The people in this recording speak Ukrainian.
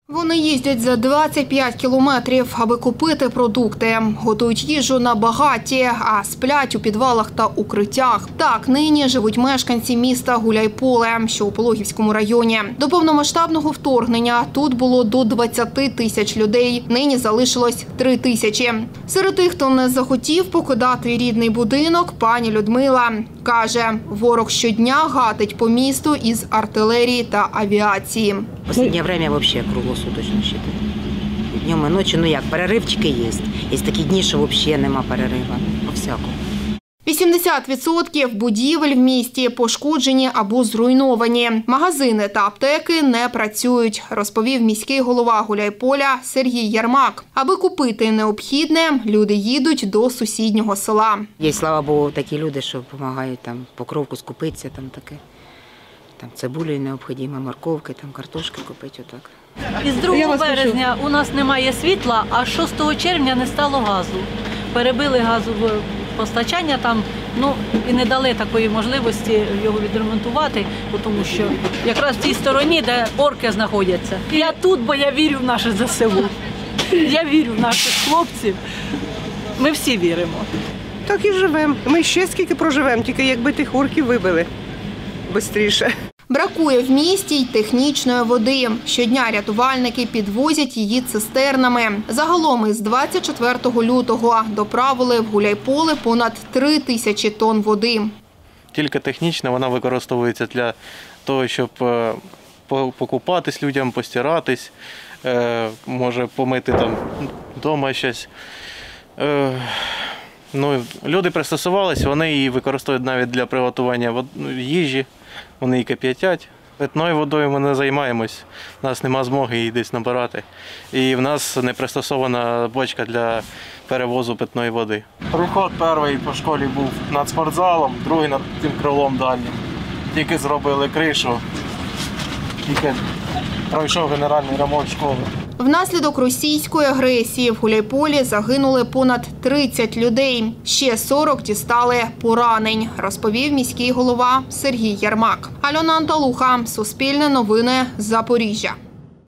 Вони їздять за 25 кілометрів, аби купити продукти. Готують їжу на багатті, а сплять у підвалах та укриттях. Так нині живуть мешканці міста Гуляйполе, що у Пологівському районі. До повномасштабного вторгнення тут було до 20 тисяч людей. Нині залишилось 3 тисячі. Серед тих, хто не захотів покидати рідний будинок, пані Людмила каже, ворог щодня гатить по місту із артилерії та авіації. В последнее время вообще круглосуточно считаю. Днем і ночі, ну як, переривчики є. Є такі дні, що взагалі нема перериву. По-всякому. 80% будівель в місті пошкоджені або зруйновані. Магазини та аптеки не працюють, розповів міський голова Гуляйполя Сергій Ярмак. Аби купити необхідне, люди їдуть до сусіднього села. Є, слава Богу, такі люди, що допомагають там покровку скупитися, там таке. Там цибулі необхідно, морковки, там картошки купити, отак. Із 2 березня у нас немає світла, а 6 червня не стало газу. Перебили газове постачання там, ну і не дали такої можливості його відремонтувати, тому що якраз в тій стороні, де орки знаходяться. Я тут, бо я вірю в наше ЗСУ. Я вірю в наших хлопців. Ми всі віримо. Так і живемо. Ми ще скільки проживемо, тільки якби тих орків вибили швидше. Бракує в місті й технічної води. Щодня рятувальники підвозять її цистернами. Загалом із 24 лютого доправили в Гуляйполе понад 3 тисячі тонн води. Тільки технічна вона використовується для того, щоб покупатись людям, постиратись, може помити там вдома щось. Ну, люди пристосувалися, вони її використовують навіть для приготування їжі, вони її кип'ятять. Питною водою ми не займаємось, у нас немає змоги її десь набирати. І в нас не пристосована бочка для перевозу питної води. Приход перший по школі був над спортзалом, другий над тим крилом дальнім. Тільки зробили кришу, тільки пройшов генеральний ремонт школи. Внаслідок російської агресії в Гуляйполі загинули понад 30 людей. Ще 40 дістали поранень, розповів міський голова Сергій Ярмак. Альона Анталуха, Суспільне новини, Запоріжжя.